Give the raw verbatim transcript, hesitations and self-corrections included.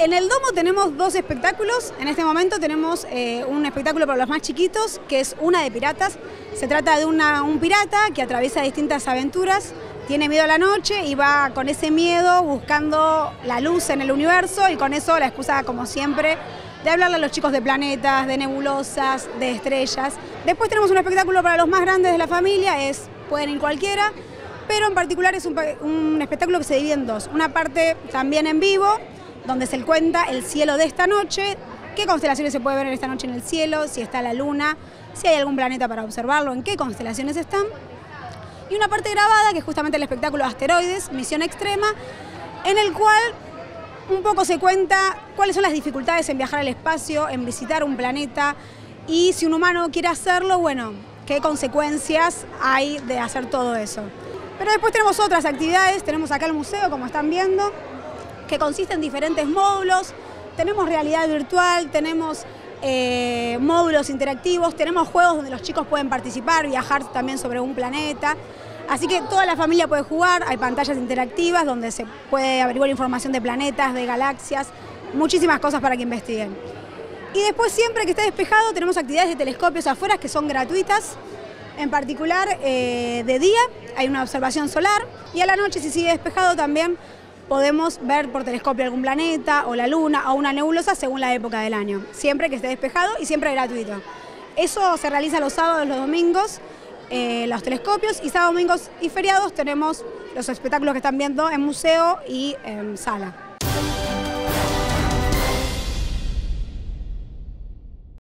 En el domo tenemos dos espectáculos. En este momento tenemos eh, un espectáculo para los más chiquitos, que es Una de piratas. Se trata de una, un pirata que atraviesa distintas aventuras, tiene miedo a la noche y va con ese miedo buscando la luz en el universo, y con eso la excusa, como siempre, de hablarle a los chicos de planetas, de nebulosas, de estrellas. Después tenemos un espectáculo para los más grandes de la familia, es pueden ir cualquiera, pero en particular es un, un espectáculo que se divide en dos. Una parte también en vivo, donde se cuenta el cielo de esta noche, qué constelaciones se puede ver en esta noche en el cielo, si está la luna, si hay algún planeta para observarlo, en qué constelaciones están. Y una parte grabada, que es justamente el espectáculo Asteroides, Misión Extrema, en el cual un poco se cuenta cuáles son las dificultades en viajar al espacio, en visitar un planeta, y si un humano quiere hacerlo, bueno, qué consecuencias hay de hacer todo eso. Pero después tenemos otras actividades, tenemos acá el museo, como están viendo, que consiste en diferentes módulos. Tenemos realidad virtual, tenemos eh, módulos interactivos, tenemos juegos donde los chicos pueden participar, viajar también sobre un planeta. Así que toda la familia puede jugar, hay pantallas interactivas donde se puede averiguar información de planetas, de galaxias, muchísimas cosas para que investiguen. Y después, siempre que esté despejado, tenemos actividades de telescopios afuera que son gratuitas. En particular, eh, de día hay una observación solar, y a la noche, si sigue despejado, también podemos ver por telescopio algún planeta o la luna o una nebulosa según la época del año, siempre que esté despejado y siempre gratuito. Eso se realiza los sábados, los domingos, eh, los telescopios, y sábados, domingos y feriados tenemos los espectáculos que están viendo en museo y en sala.